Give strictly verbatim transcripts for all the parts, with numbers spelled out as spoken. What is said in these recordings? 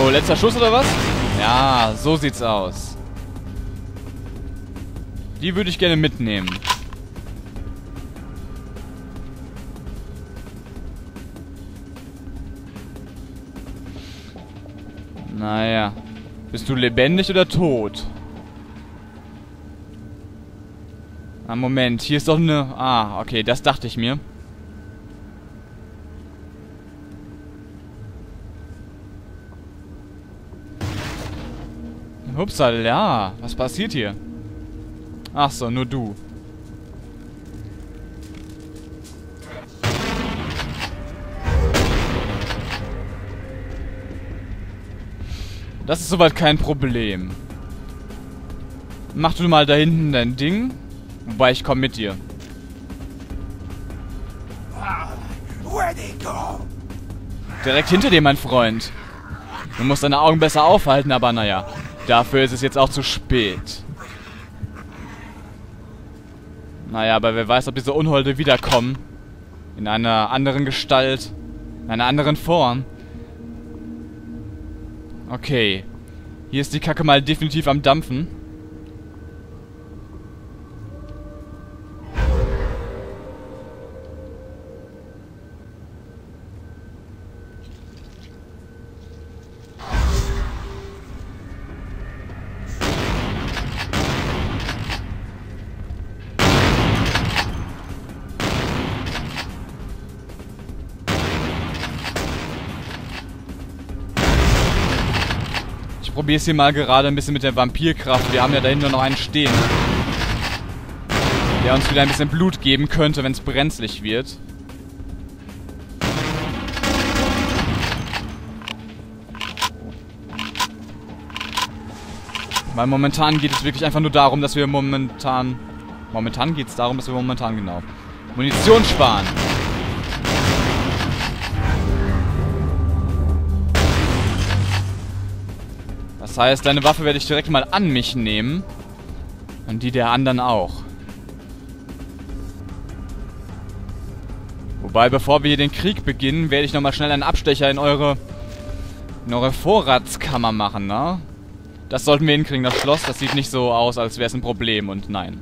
So, letzter Schuss oder was? Ja, so sieht's aus. Die würde ich gerne mitnehmen. Naja. Bist du lebendig oder tot? Ah, Moment. Hier ist doch eine... Ah, okay. Das dachte ich mir. Upsal, ja. Was passiert hier? Ach so, nur du. Das ist soweit kein Problem. Mach du mal da hinten dein Ding. Wobei, ich komme mit dir. Direkt hinter dir, mein Freund. Du musst deine Augen besser aufhalten, aber naja. Dafür ist es jetzt auch zu spät. Naja, aber wer weiß, ob diese Unholde wiederkommen. In einer anderen Gestalt. In einer anderen Form. Okay. Hier ist die Kacke mal definitiv am Dampfen. Ich probiere es hier mal gerade ein bisschen mit der Vampirkraft. Wir haben ja da hinten noch einen stehen. Der uns wieder ein bisschen Blut geben könnte, wenn es brenzlig wird. Weil momentan geht es wirklich einfach nur darum, dass wir momentan... Momentan geht es darum, dass wir momentan genau... Munition sparen. Das heißt, deine Waffe werde ich direkt mal an mich nehmen. Und die der anderen auch. Wobei, bevor wir hier den Krieg beginnen, werde ich nochmal schnell einen Abstecher in eure... in eure Vorratskammer machen, ne? Das sollten wir hinkriegen, das Schloss. Das sieht nicht so aus, als wäre es ein Problem. Und nein.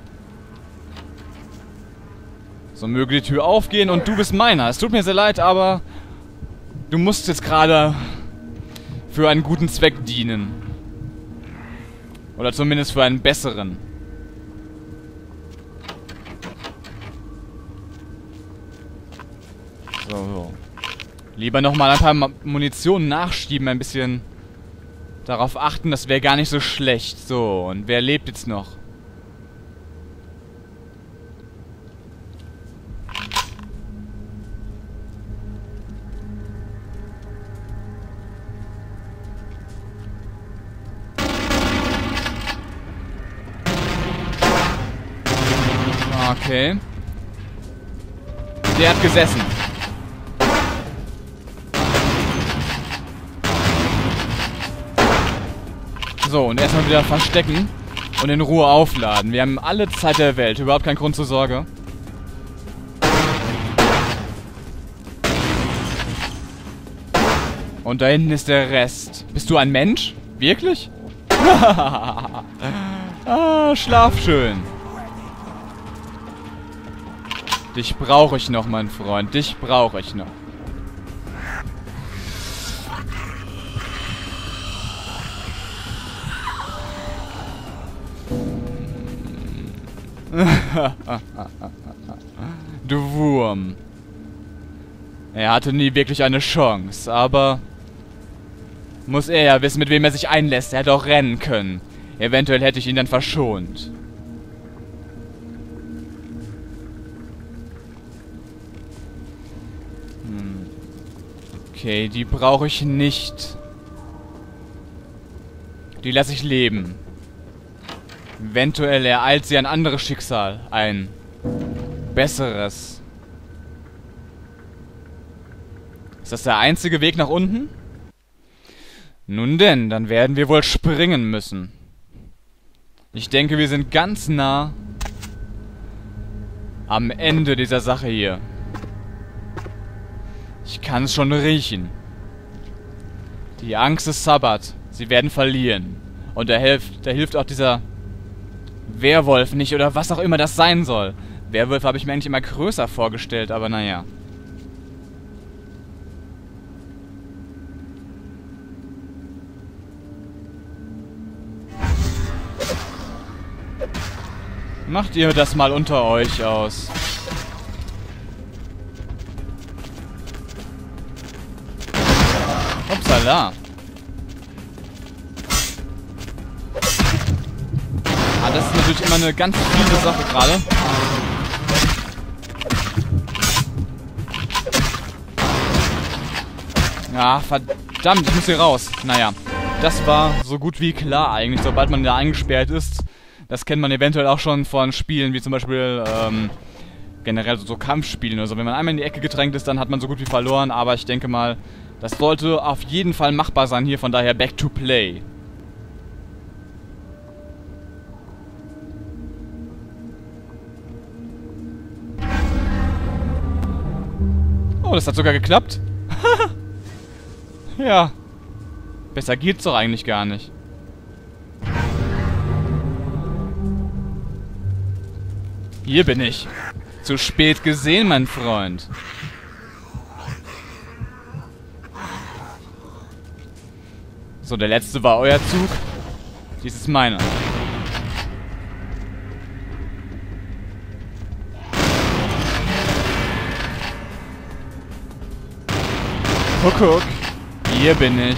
So, möge die Tür aufgehen und du bist meiner. Es tut mir sehr leid, aber... Du musst jetzt gerade... für einen guten Zweck dienen. Oder zumindest für einen besseren. So, so. Lieber nochmal ein paar Munition nachschieben, ein bisschen darauf achten, das wäre gar nicht so schlecht. So, und wer lebt jetzt noch? Okay. Der hat gesessen. So, und erstmal wieder verstecken und in Ruhe aufladen. Wir haben alle Zeit der Welt. Überhaupt kein Grund zur Sorge. Und da hinten ist der Rest. Bist du ein Mensch? Wirklich? Ah, schlaf schön. Dich brauche ich noch, mein Freund. Dich brauche ich noch. Du Wurm. Er hatte nie wirklich eine Chance, aber... Muss er ja wissen, mit wem er sich einlässt. Er hätte auch rennen können. Eventuell hätte ich ihn dann verschont. Okay, die brauche ich nicht. Die lasse ich leben. Eventuell ereilt sie ein anderes Schicksal. Ein besseres. Ist das der einzige Weg nach unten? Nun denn, dann werden wir wohl springen müssen. Ich denke, wir sind ganz nah am Ende dieser Sache hier. Ich kann es schon riechen. Die Angst ist Sabbat. Sie werden verlieren. Und da hilft, da hilft auch dieser Werwolf nicht oder was auch immer das sein soll. Werwolf habe ich mir eigentlich immer größer vorgestellt, aber naja. Macht ihr das mal unter euch aus. Upsala. Ah, das ist natürlich immer eine ganz fiese Sache gerade. Ja, verdammt, ich muss hier raus. Naja, das war so gut wie klar eigentlich, sobald man da eingesperrt ist. Das kennt man eventuell auch schon von Spielen, wie zum Beispiel, ähm, generell so, so Kampfspielen oder so. Wenn man einmal in die Ecke gedrängt ist, dann hat man so gut wie verloren. Aber ich denke mal, das sollte auf jeden Fall machbar sein hier. Von daher back to play. Oh, das hat sogar geklappt. Ja. Besser geht's doch eigentlich gar nicht. Hier bin ich. Zu spät gesehen, mein Freund. So, der letzte war euer Zug. Dies ist meiner. Guck, guck. Hier bin ich.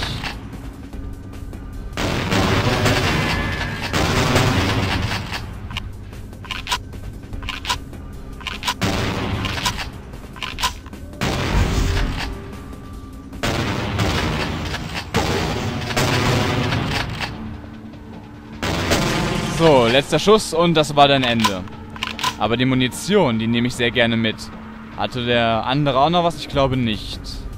So, letzter Schuss und das war dein Ende. Aber die Munition, die nehme ich sehr gerne mit. Hatte der andere auch noch was? Ich glaube nicht.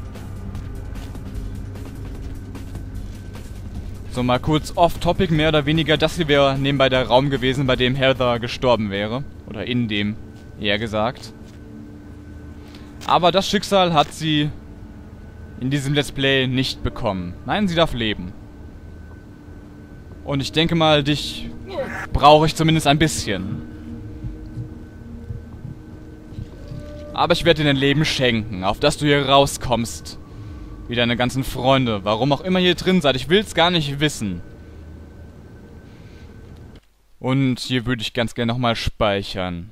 So, mal kurz off-topic, mehr oder weniger. Das hier wäre nebenbei der Raum gewesen, bei dem Heather gestorben wäre. Oder in dem, eher gesagt. Aber das Schicksal hat sie in diesem Let's Play nicht bekommen. Nein, sie darf leben. Und ich denke mal, dich brauche ich zumindest ein bisschen. Aber ich werde dir dein Leben schenken, auf dass du hier rauskommst. Wie deine ganzen Freunde. Warum auch immer ihr drin seid. Ich will es gar nicht wissen. Und hier würde ich ganz gerne nochmal speichern.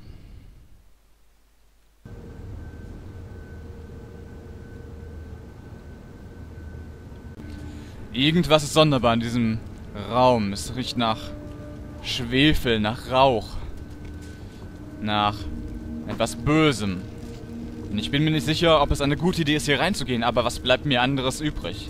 Irgendwas ist sonderbar in diesem Raum. Es riecht nach Schwefel, nach Rauch. Nach etwas Bösem. Und ich bin mir nicht sicher, ob es eine gute Idee ist, hier reinzugehen, aber was bleibt mir anderes übrig?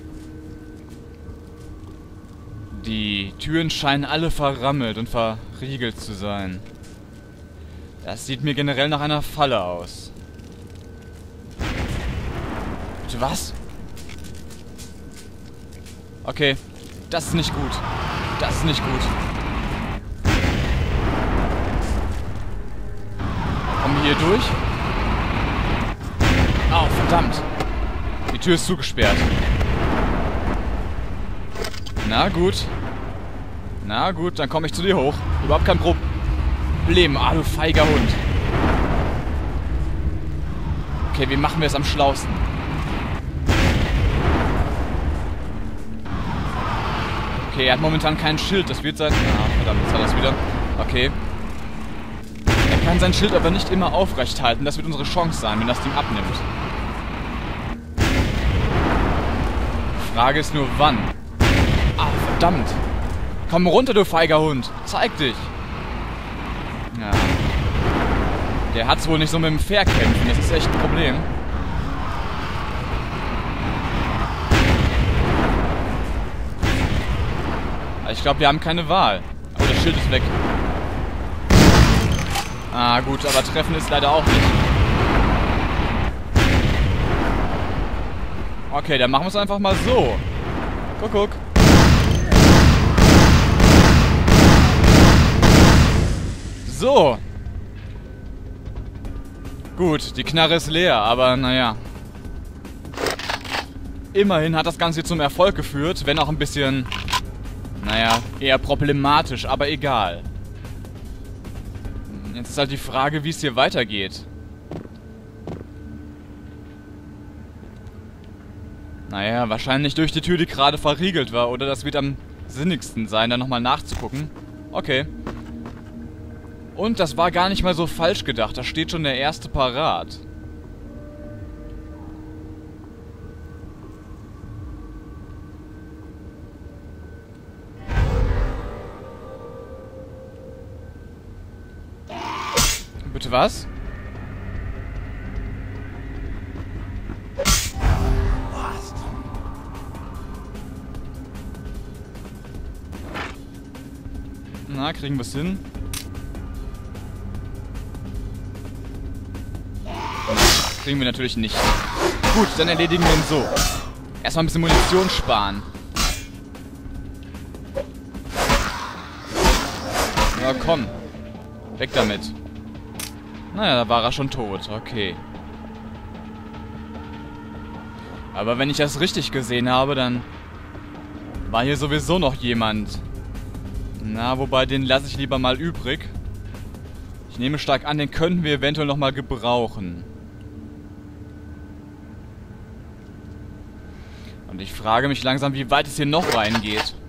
Die Türen scheinen alle verrammelt und verriegelt zu sein. Das sieht mir generell nach einer Falle aus. Bitte was? Okay, das ist nicht gut. Das ist nicht gut. Kommen wir hier durch? Oh, verdammt. Die Tür ist zugesperrt. Na gut. Na gut, dann komme ich zu dir hoch. Überhaupt kein Problem. Ah, du feiger Hund. Okay, wie machen wir es am schlausten? Okay, er hat momentan kein Schild. Das wird sein... Ah, verdammt, jetzt hat er es wieder. Okay. Er kann sein Schild aber nicht immer aufrecht halten. Das wird unsere Chance sein, wenn das Ding abnimmt. Die Frage ist nur, wann. Ah, verdammt. Komm runter, du feiger Hund. Zeig dich. Ja. Der hat's wohl nicht so mit dem Verkämpfen. Das ist echt ein Problem. Ich glaube, wir haben keine Wahl. Oh, das Schild ist weg. Ah, gut, aber treffen ist leider auch nicht. Okay, dann machen wir es einfach mal so. Guck, guck. So. Gut, die Knarre ist leer, aber naja. Immerhin hat das Ganze zum Erfolg geführt, wenn auch ein bisschen, naja, eher problematisch, aber egal. Jetzt ist halt die Frage, wie es hier weitergeht. Naja, wahrscheinlich durch die Tür, die gerade verriegelt war. Oder das wird am sinnigsten sein, da nochmal nachzugucken. Okay. Und das war gar nicht mal so falsch gedacht. Da steht schon der erste parat. Bitte was? Na, kriegen wir es hin? Kriegen wir natürlich nicht. Gut, dann erledigen wir ihn so. Erstmal ein bisschen Munition sparen. Ja, komm. Weg damit. Naja, da war er schon tot. Okay. Aber wenn ich das richtig gesehen habe, dann war hier sowieso noch jemand. Na, wobei, den lasse ich lieber mal übrig. Ich nehme stark an, den könnten wir eventuell nochmal gebrauchen. Und ich frage mich langsam, wie weit es hier noch reingeht.